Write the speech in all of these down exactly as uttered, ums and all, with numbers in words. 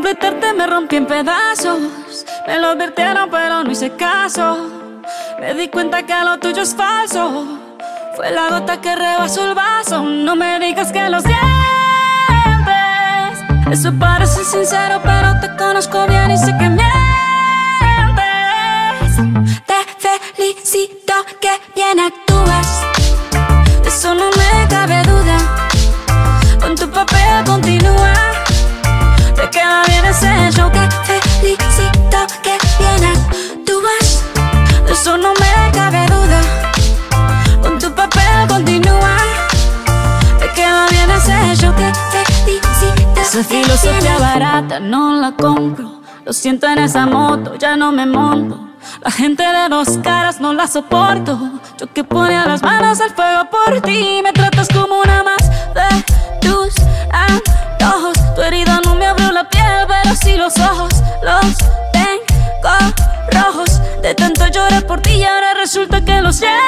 completarte me rompí en pedazos. Me lo advirtieron pero no hice caso. Me di cuenta que lo tuyo es falso. Fue la gota que rebasó el vaso. No me digas que lo sientes. Eso parece sincero pero te conozco bien y sé que mientes. Te felicito que bien actúas. De eso no me cabe duda. Con tu papel continúa. Te queda bien ese show. Te felicito que bien actúas. De eso no me cabe duda. Con tu papel continúa. Te queda bien ese show. Te felicito. Esa filosofía barata no la compro. Lo siento en esa moto, ya no me monto. La gente de dos caras no la soporto. Yo que ponía las manos al fuego por ti. Me tratas como una más de tus antojos. Tu herida no me abrió la piel, pero sí los ojos. Los tengo rojos. De tanto llorar por ti y ahora resulta que lo sientes.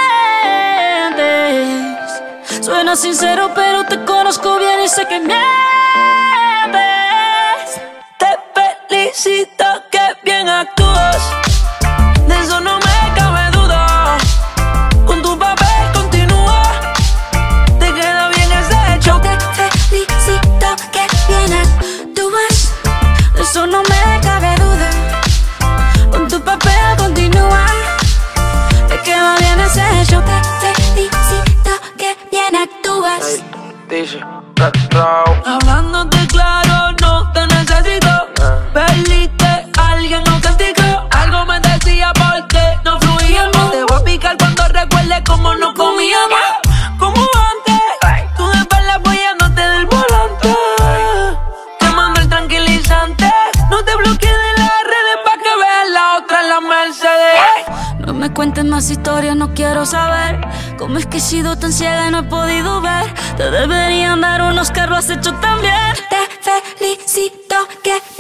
Suena sincero pero te conozco bien y sé que mientes. Te felicito que bien actúas. De eso no me cabe duda. Con tu papel continúa. Te queda bien ese show. Te felicito que bien actúas. De eso no me cabe duda. Con tu papel continúa. Te queda bien ese show. Te felicito que bien actúas. Hey, dice, ra, ra. Hablándote claro, no te necesito. Perdiste a alguien auténtico. Algo me decía porque no fluíamos. Te voy a picar cuando recuerdes cómo nos comíamos. Como antes, tú de espalda apoyándote del volante. Quemando el tranquilizante. No te bloquees de las redes pa' que veas la otra en la Mercedes. No me cuentes más historias, no quiero saber cómo es que he sido tan ciega y no he podido ver. Te deberían dar unos carros hechos también. Te felicito que